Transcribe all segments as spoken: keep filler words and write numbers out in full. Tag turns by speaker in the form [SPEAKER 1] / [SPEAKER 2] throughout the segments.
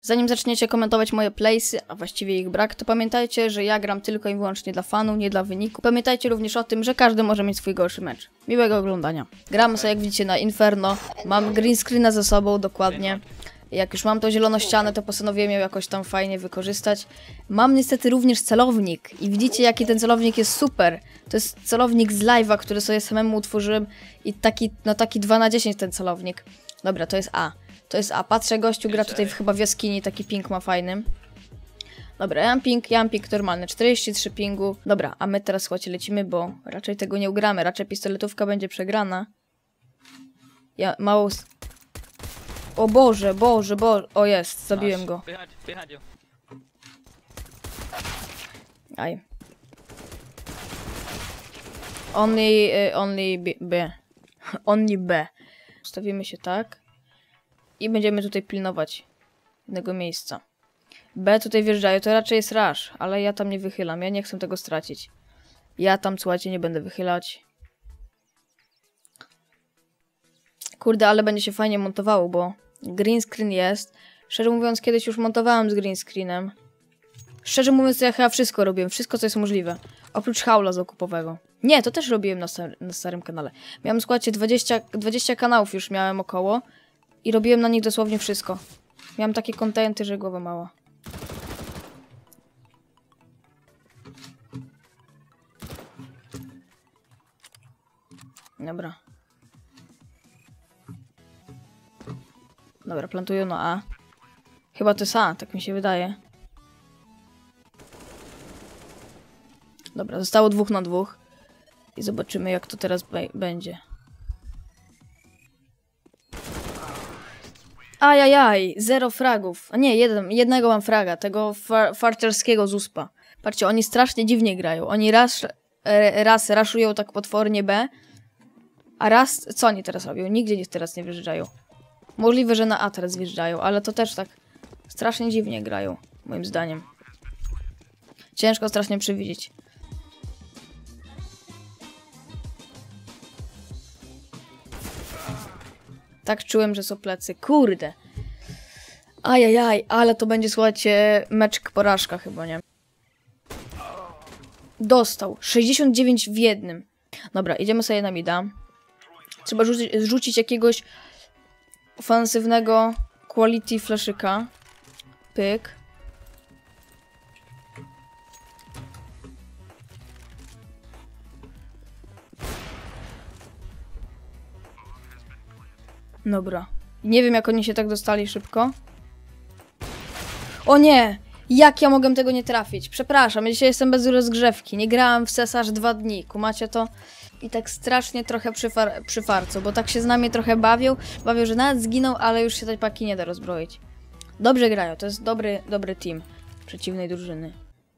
[SPEAKER 1] Zanim zaczniecie komentować moje playsy, a właściwie ich brak, to pamiętajcie, że ja gram tylko i wyłącznie dla fanu, nie dla wyniku. Pamiętajcie również o tym, że każdy może mieć swój gorszy mecz. Miłego oglądania. Gramy sobie, jak widzicie, na Inferno. Mam green screena ze sobą, dokładnie. Jak już mam tą zieloną ścianę, to postanowiłem ją jakoś tam fajnie wykorzystać. Mam niestety również celownik i widzicie, jaki ten celownik jest super. To jest celownik z live'a, który sobie samemu utworzyłem i taki, no taki dwa na dziesięć ten celownik. Dobra, to jest A. To jest A. Patrzę, gościu gra tutaj chyba w jaskini, taki ping ma fajny. Dobra, ja mam ping, ja mam ping normalny, czterdzieści trzy pingu. Dobra, a my teraz, słuchajcie, lecimy, bo raczej tego nie ugramy, raczej pistoletówka będzie przegrana. Ja mało... O Boże, Boże, Boże, o jest, zabiłem go. Aj. Only, uh, only B, B. Only B. Ustawimy się tak. I będziemy tutaj pilnować jednego miejsca. B tutaj wjeżdżają, to raczej jest rush, ale ja tam nie wychylam, ja nie chcę tego stracić. Ja tam, słuchajcie, nie będę wychylać. Kurde, ale będzie się fajnie montowało, bo green screen jest. Szczerze mówiąc, kiedyś już montowałem z green screenem. Szczerze mówiąc, to ja chyba wszystko robiłem, wszystko co jest możliwe. Oprócz haula zakupowego. Nie, to też robiłem na, star na starym kanale. Miałem, słuchajcie, dwadzieścia, dwadzieścia kanałów już miałem około. I robiłem na nich dosłownie wszystko. Miałem takie kontenty, że głowa mała. Dobra. Dobra, plantuję na A. Chyba to jest A, tak mi się wydaje. Dobra, zostało dwóch na dwóch. I zobaczymy, jak to teraz będzie. Ajajaj, zero fragów. A nie, jeden, jednego mam fraga, tego far farcerskiego z uspa. Patrzcie, oni strasznie dziwnie grają. Oni raz, raz raszują tak potwornie B, a raz... Co oni teraz robią? Nigdzie nie, teraz nie wyjeżdżają. Możliwe, że na A teraz wjeżdżają, ale to też tak strasznie dziwnie grają, moim zdaniem. Ciężko strasznie przewidzieć. Tak czułem, że są plecy. Kurde. Ajajaj, ale to będzie, słuchajcie, meczek porażka chyba, nie? Dostał. sześćdziesiąt dziewięć w jednym. Dobra, idziemy sobie na mida. Trzeba rzucić, rzucić jakiegoś ofensywnego quality flaszyka. Pyk. Dobra. Nie wiem, jak oni się tak dostali szybko. O nie! Jak ja mogłem tego nie trafić? Przepraszam, ja dzisiaj jestem bez rozgrzewki. Nie grałam w S E S aż dwa dni. Kumacie to? I tak strasznie trochę przyfar przyfarcą, bo tak się z nami trochę bawią. Bawią, że nawet zginął, ale już się tej paki nie da rozbroić. Dobrze grają, to jest dobry, dobry team przeciwnej drużyny.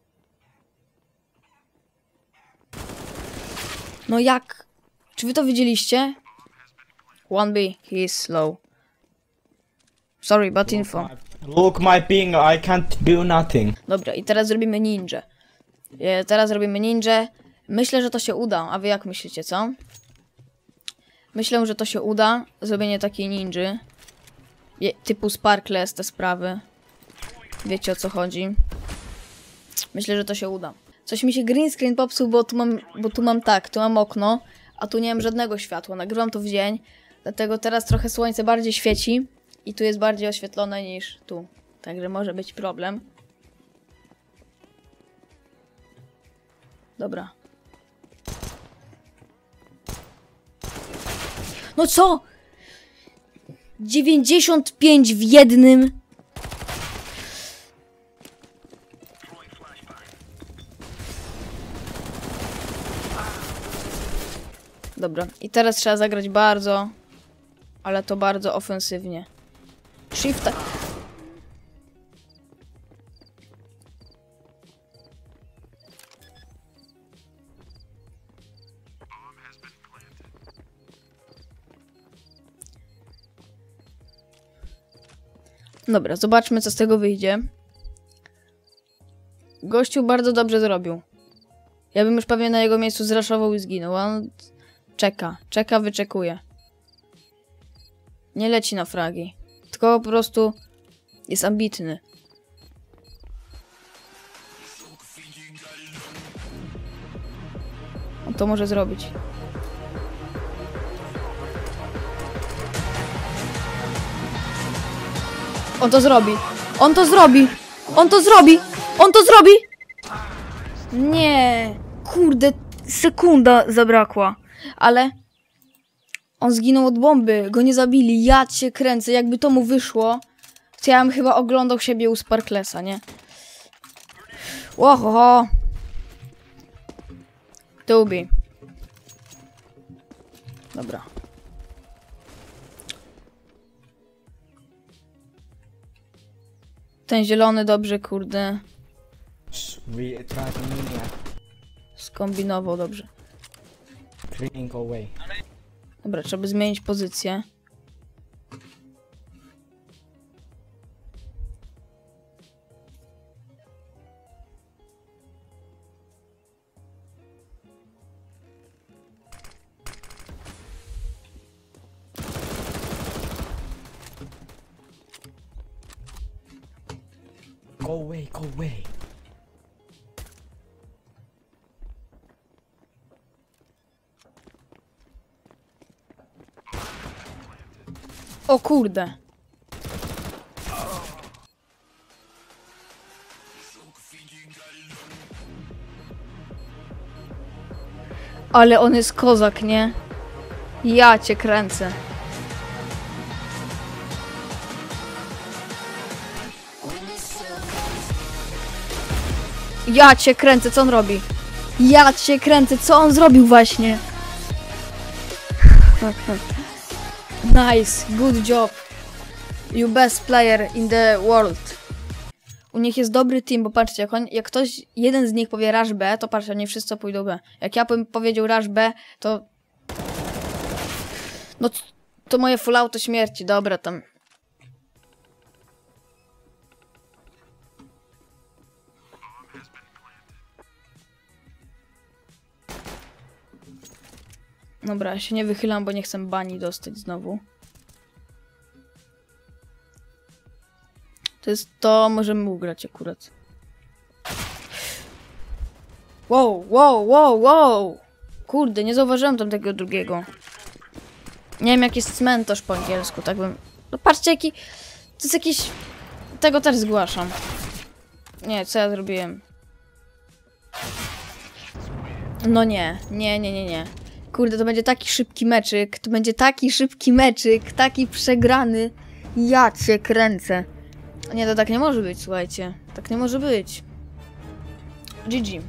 [SPEAKER 1] No jak? Czy wy to widzieliście? one B, he is slow. Sorry, but info.
[SPEAKER 2] Look my ping, I can't do nothing.
[SPEAKER 1] Dobra, i teraz zrobimy ninja. E, teraz robimy ninja. Myślę, że to się uda. A wy jak myślicie, co? Myślę, że to się uda. Zrobienie takiej ninży. Je, typu Sparkless, te sprawy. Wiecie, o co chodzi. Myślę, że to się uda. Coś mi się green screen popsuł, bo tu mam, bo tu mam tak, tu mam okno, a tu nie mam żadnego światła. Nagrywam to w dzień, dlatego teraz trochę słońce bardziej świeci i tu jest bardziej oświetlone niż tu. Także może być problem. Dobra. No co? dziewięćdziesiąt pięć w jednym. Dobra, i teraz trzeba zagrać bardzo, ale to bardzo ofensywnie. Shifta. Dobra, zobaczmy, co z tego wyjdzie. Gościu bardzo dobrze zrobił. Ja bym już pewnie na jego miejscu zraszował i zginął. On czeka, czeka, wyczekuje. Nie leci na fragi. Tylko po prostu Jest ambitny. On to może zrobić. On to zrobi. On to zrobi. On to zrobi. On to zrobi. Nie. Kurde, sekunda zabrakła. Ale on zginął od bomby. Go nie zabili. Ja cię kręcę. Jakby to mu wyszło, to ja bym chyba oglądał siebie u Sparklesa, nie? Oho. Tubi. Dobra. Ten zielony dobrze, kurde. Skombinował dobrze. Dobra, trzeba by zmienić pozycję.
[SPEAKER 2] Go away, go away.
[SPEAKER 1] O kurde. Ale on jest kozak, nie? Ja cię kręcę. Ja cię kręcę, co on robi? Ja cię kręcę, co on zrobił właśnie? Nice, good job. You best player in the world. U nich jest dobry team, bo patrzcie, jak, on, jak ktoś, jeden z nich powie rush B, to patrzcie, nie wszyscy pójdą B. Jak ja bym powiedział rush B, to... No to moje full auto śmierci, dobra tam. Dobra, ja się nie wychylam, bo nie chcę bani dostać znowu. To jest to, możemy ugrać akurat. Wow, wow, wow, wow! Kurde, nie zauważyłem tam tego drugiego. Nie wiem, jak jest cmentarz po angielsku, tak bym... No patrzcie, jaki... To jest jakiś... Tego też zgłaszam. Nie, co ja zrobiłem? No nie, nie, nie, nie, nie. Kurde, to będzie taki szybki meczyk, to będzie taki szybki meczyk, taki przegrany. Ja cię kręcę. Nie, to tak nie może być, słuchajcie. Tak nie może być. G G.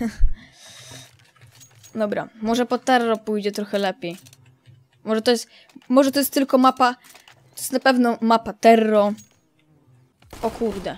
[SPEAKER 1] Dobra, może po terro pójdzie trochę lepiej. Może to jest, może to jest tylko mapa, to jest na pewno mapa terro. O kurde.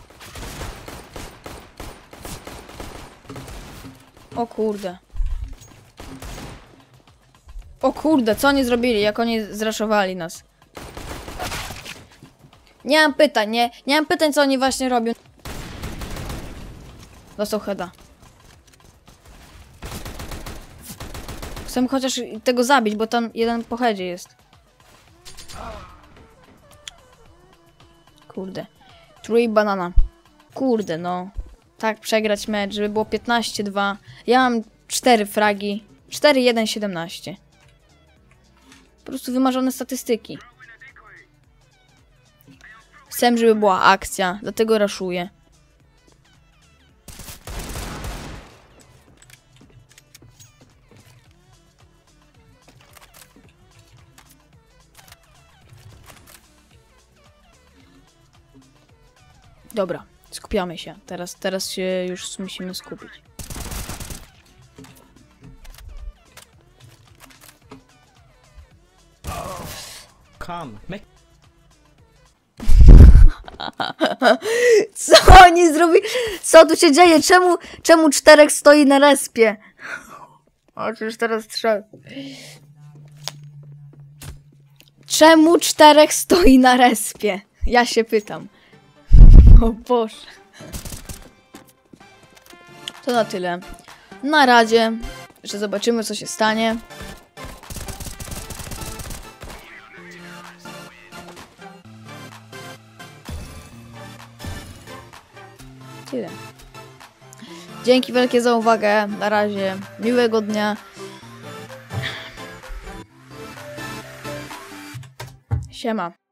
[SPEAKER 1] O kurde. O kurde, co oni zrobili, jak oni zraszowali nas. Nie mam pytań, nie, nie mam pytań, co oni właśnie robią. Dostał heada. Chcę chociaż tego zabić, bo tam jeden po headzie jest. Kurde. Three banana. Kurde, no. Tak przegrać mecz, żeby było piętnaście dwa. Ja mam cztery fragi. cztery jeden siedemnaście. Po prostu wymarzone statystyki. Chcę, żeby była akcja, dlatego raszuję. Dobra, skupiamy się. Teraz, teraz się już musimy skupić.
[SPEAKER 2] Come, make...
[SPEAKER 1] Co oni zrobili? Co tu się dzieje? Czemu, czemu czterech stoi na respie? O, już teraz trzeba. Czemu czterech stoi na respie? Ja się pytam. O Boże. To na tyle. Na razie, że zobaczymy, co się stanie. Tyle. Dzięki wielkie za uwagę. Na razie. Miłego dnia. Siema.